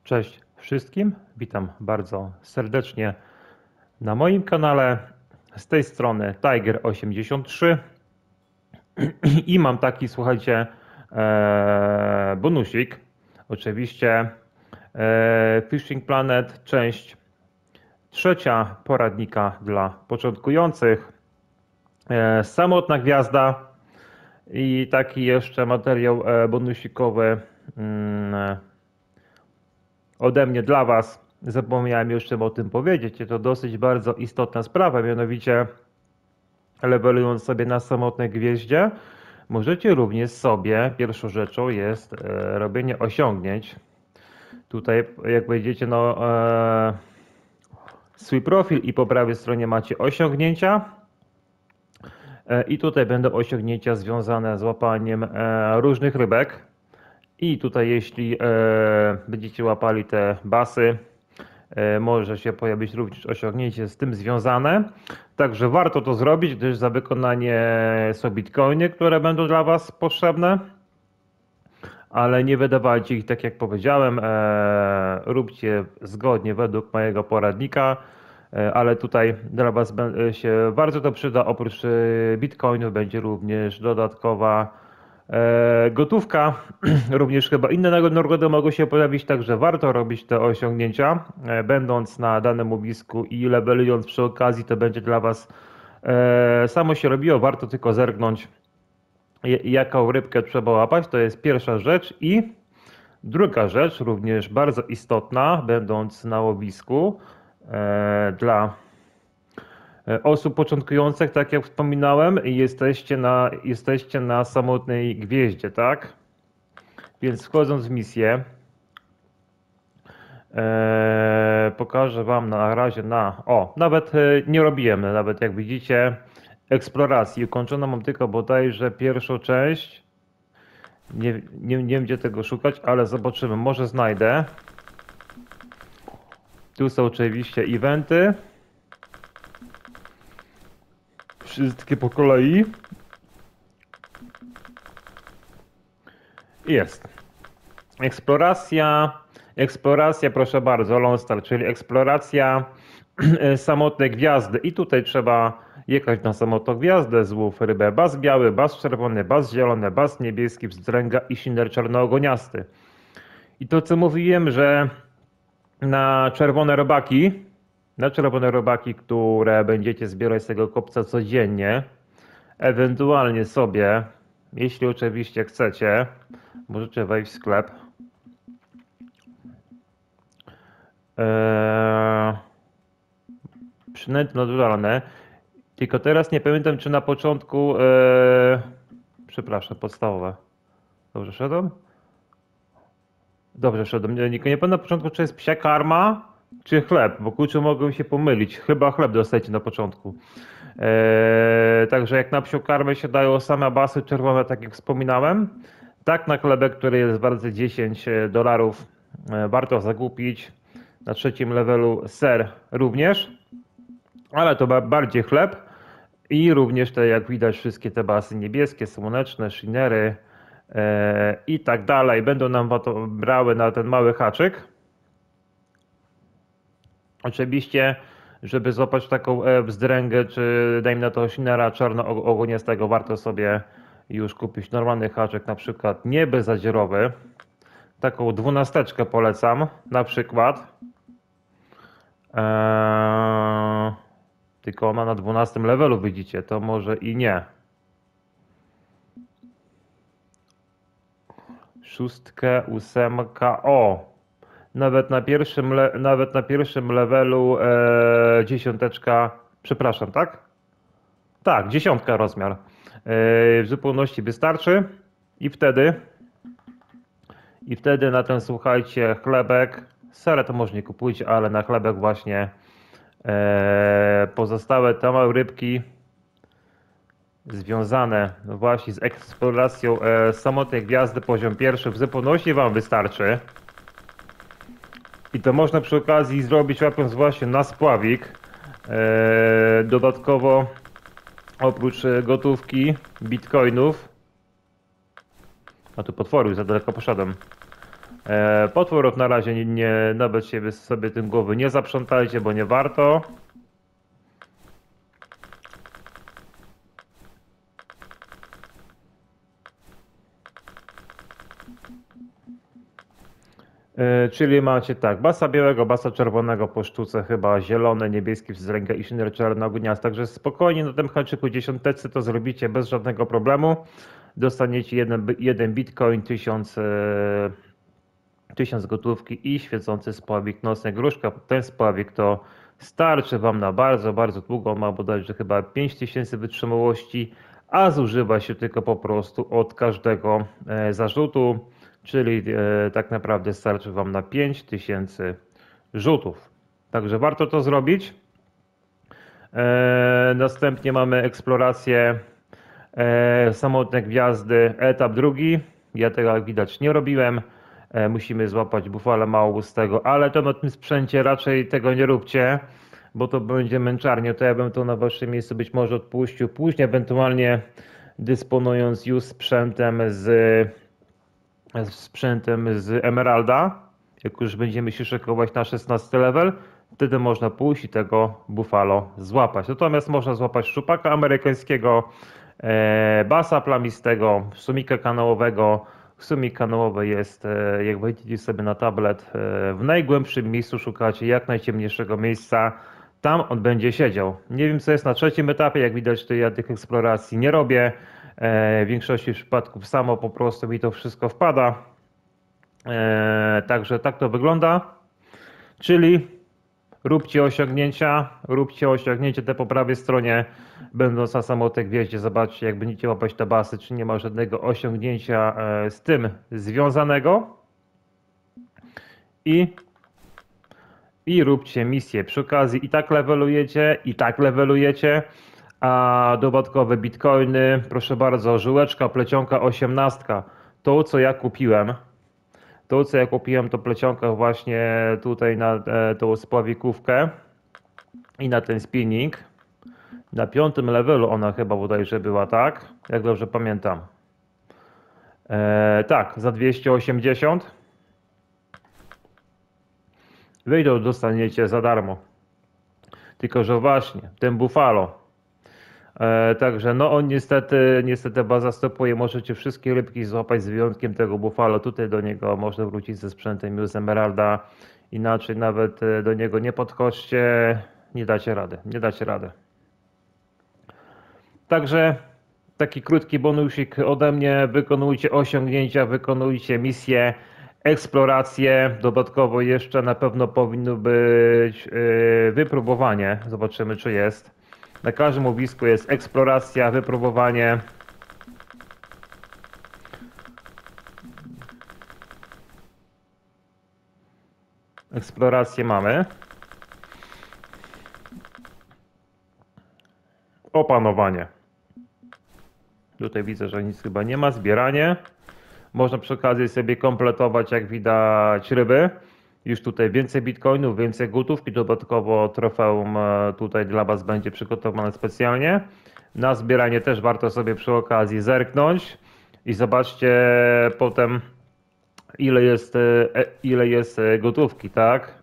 Cześć wszystkim, witam bardzo serdecznie na moim kanale. Z tej strony Tiger83 i mam taki, słuchajcie, bonusik. Oczywiście Fishing Planet, część trzecia poradnika dla początkujących. Samotna gwiazda i taki jeszcze materiał bonusikowy ode mnie dla Was. Zapomniałem jeszcze o tym powiedzieć. To dosyć bardzo istotna sprawa, mianowicie levelując sobie na samotnej gwieździe, możecie również sobie, pierwszą rzeczą jest robienie osiągnięć. Tutaj jak wejdziecie na swój profil i po prawej stronie macie osiągnięcia. I tutaj będą osiągnięcia związane z łapaniem różnych rybek. I tutaj jeśli będziecie łapali te basy, może się pojawić również osiągnięcie z tym związane. Także warto to zrobić, gdyż za wykonanie są bitcoiny, które będą dla Was potrzebne. Ale nie wydawajcie ich tak jak powiedziałem, róbcie zgodnie według mojego poradnika. Ale tutaj dla Was się bardzo to przyda. Oprócz bitcoinów będzie również dodatkowa gotówka, również chyba inne nagrody mogą się pojawić, także warto robić te osiągnięcia, będąc na danym łowisku i levelując przy okazji, to będzie dla Was samo się robiło, warto tylko zerknąć, jaką rybkę trzeba łapać, to jest pierwsza rzecz. I druga rzecz, również bardzo istotna, będąc na łowisku dla osób początkujących, tak jak wspominałem, jesteście na samotnej gwieździe, tak? Więc wchodząc w misję, pokażę Wam na razie nawet nie robiłem, nawet jak widzicie, eksploracji. Ukończono mam tylko bodajże pierwszą część. Nie wiem gdzie tego szukać, ale zobaczymy, może znajdę. Tu są oczywiście eventy. Wszystkie po kolei. Jest. Eksploracja, proszę bardzo, Lone Star, czyli eksploracja samotnej gwiazdy. I tutaj trzeba jechać na samotną gwiazdę, złów rybę bas biały, bas czerwony, bas zielony, bas niebieski, wzdręga i siner czarnoogoniasty. I to co mówiłem, że na czerwone robaki, które będziecie zbierać z tego kopca codziennie, ewentualnie sobie, jeśli oczywiście chcecie, możecie wejść w sklep. Przynęty naturalne. Tylko teraz nie pamiętam, czy na początku, przepraszam, podstawowe. Dobrze szedłem? Dobrze szedłem. Nie pamiętam na początku, czy jest psia karma, czy chleb, bo kurczę mogą się pomylić. Chyba chleb dostajecie na początku. Także jak na psią karmę się dają same basy czerwone, tak jak wspominałem, tak na chlebek, który jest warte $10, warto zakupić. Na trzecim levelu ser również, ale to bardziej chleb. I również te, jak widać, wszystkie te basy niebieskie, słoneczne, shinery i tak dalej będą nam brały na ten mały haczyk. Oczywiście, żeby złapać taką wzdręgę, czy dajmy na to shinera czarnoogoniastego, warto sobie już kupić normalny haczyk, na przykład nie bezzadzierowy. Taką 12 polecam na przykład. Tylko ona na 12 levelu widzicie, to może i nie. 6, 8, nawet na pierwszym levelu 10, przepraszam, tak? Tak, 10 rozmiar. W zupełności wystarczy i wtedy na ten, słuchajcie, chlebek, serę to może nie kupujcie, ale na chlebek właśnie pozostałe te małe rybki związane właśnie z eksploracją samotnej gwiazdy poziom pierwszy w zupełności Wam wystarczy. I to można przy okazji zrobić łapiąc właśnie na spławik. Dodatkowo oprócz gotówki, bitcoinów, a tu potwory, za daleko poszedłem. Potworów na razie nawet sobie tym głowy nie zaprzątajcie, bo nie warto. Czyli macie tak, basa białego, basa czerwonego po sztuce chyba, zielony, niebieski z ręka i szyner czarnogniazd. Także spokojnie na tym haczyku dziesiąteczce to zrobicie bez żadnego problemu. Dostaniecie jeden bitcoin, 1000 gotówki i świecący spławik nosny gruszka. Ten spławik to starczy Wam na bardzo, bardzo długo. On ma bodajże chyba 5000 wytrzymałości, a zużywa się tylko po prostu od każdego zarzutu, czyli tak naprawdę starczy Wam na 5000 rzutów. Także warto to zrobić. Następnie mamy eksplorację samotne gwiazdy, etap drugi. Ja tego jak widać nie robiłem. Musimy złapać bufala małoustego, ale to na tym sprzęcie raczej tego nie róbcie, bo to będzie męczarnie. To ja bym to na waszym miejscu być może odpuścił. Później ewentualnie dysponując już sprzętem z Emeralda, jak już będziemy się szykować na 16 level, wtedy można pójść i tego buffalo złapać. Natomiast można złapać szczupaka amerykańskiego, basa plamistego, sumika kanałowego. Sumik kanałowy jest, jak wejdziecie sobie na tablet, w najgłębszym miejscu szukacie jak najciemniejszego miejsca, tam on będzie siedział. Nie wiem co jest na trzecim etapie, jak widać to ja tych eksploracji nie robię. W większości przypadków samo po prostu mi to wszystko wpada. Także tak to wygląda. Czyli róbcie osiągnięcia te po prawej stronie, będąc na samotnej gwieździe. Zobaczcie, jak będziecie łapać te basy, czy nie ma żadnego osiągnięcia z tym związanego. I róbcie misję. Przy okazji i tak levelujecie, a dodatkowe bitcoiny, proszę bardzo, żyłeczka, plecionka 18. To co ja kupiłem, to plecionka właśnie tutaj na tą spławikówkę i na ten spinning. Na 5. levelu ona chyba bodajże była, tak? Jak dobrze pamiętam. Tak, za 280. Wyjdą, dostaniecie za darmo. Tylko że właśnie, ten buffalo. Także no on niestety baza stopuje, możecie wszystkie rybki złapać z wyjątkiem tego buffalo. Tutaj do niego można wrócić ze sprzętem już z Emeralda. Inaczej nawet do niego nie podchodźcie, nie dacie rady. Także taki krótki bonusik ode mnie, wykonujcie osiągnięcia, wykonujcie misje, eksploracje. Dodatkowo jeszcze na pewno powinno być wypróbowanie, zobaczymy czy jest. Na każdym łowisku jest eksploracja, wypróbowanie. Eksplorację mamy. Opanowanie. Tutaj widzę, że nic chyba nie ma. Zbieranie. Można przy okazji sobie kompletować, jak widać, ryby. Już tutaj więcej bitcoinów, więcej gotówki, dodatkowo trofeum tutaj dla Was będzie przygotowane specjalnie. Na zbieranie też warto sobie przy okazji zerknąć i zobaczcie potem ile jest gotówki, tak?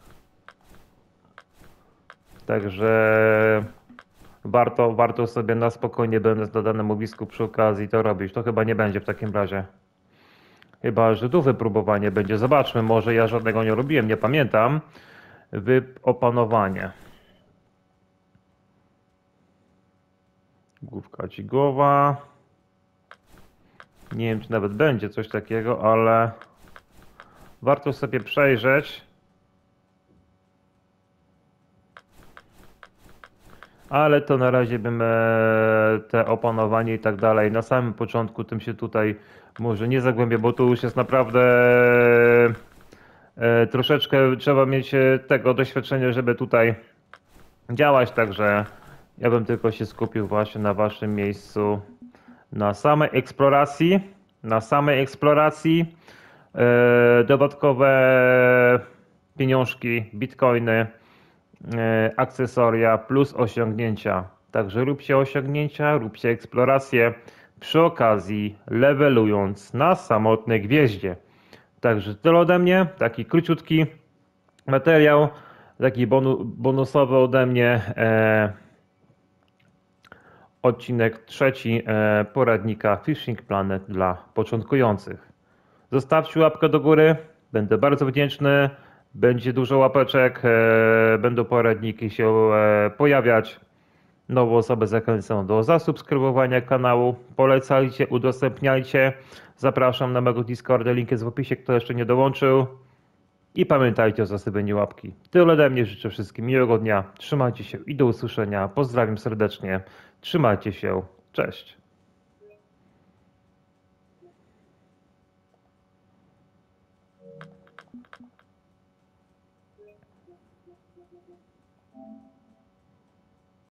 Także warto sobie na spokojnie, będąc na danym łowisku przy okazji to robić. To chyba nie będzie w takim razie. Chyba, że tu wypróbowanie będzie. Zobaczmy, może ja żadnego nie robiłem, nie pamiętam. Opanowanie. Główka ci głowa. Nie wiem, czy nawet będzie coś takiego, ale warto sobie przejrzeć. Ale to na razie bym te opanowanie i tak dalej, na samym początku tym się tutaj może nie zagłębię, bo tu już jest naprawdę troszeczkę trzeba mieć tego doświadczenia, żeby tutaj działać, także ja bym tylko się skupił właśnie na waszym miejscu, na samej eksploracji, dodatkowe pieniążki, bitcoiny, akcesoria plus osiągnięcia. Także róbcie osiągnięcia, róbcie eksploracje, przy okazji levelując na samotnej gwieździe. Także tyle ode mnie, taki króciutki materiał, taki bonusowy ode mnie. Odcinek trzeci poradnika Fishing Planet dla początkujących. Zostawcie łapkę do góry, będę bardzo wdzięczny. Będzie dużo łapeczek, będą poradniki się pojawiać. Nowe osoby zachęcam do zasubskrybowania kanału. Polecajcie, udostępniajcie. Zapraszam na mego Discorda, link jest w opisie, kto jeszcze nie dołączył. I pamiętajcie o zostawieniu łapki. Tyle ode mnie, życzę wszystkim miłego dnia. Trzymajcie się i do usłyszenia. Pozdrawiam serdecznie. Trzymajcie się. Cześć.